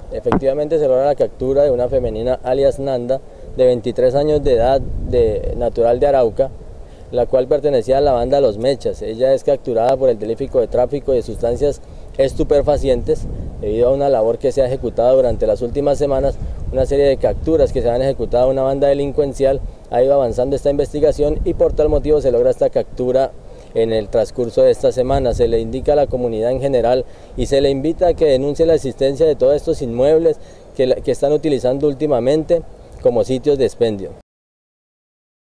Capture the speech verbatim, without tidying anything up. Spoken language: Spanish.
Efectivamente se logra la captura de una femenina alias Nanda, de veintitrés años de edad, de, natural de Arauca, la cual pertenecía a la banda Los Mechas. Ella es capturada por el delito de tráfico de sustancias estupefacientes, debido a una labor que se ha ejecutado durante las últimas semanas, una serie de capturas que se han ejecutado a una banda delincuencial. Ha ido avanzando esta investigación y por tal motivo se logra esta captura en el transcurso de esta semana. Se le indica a la comunidad en general y se le invita a que denuncie la existencia de todos estos inmuebles que, que están utilizando últimamente como sitios de expendio.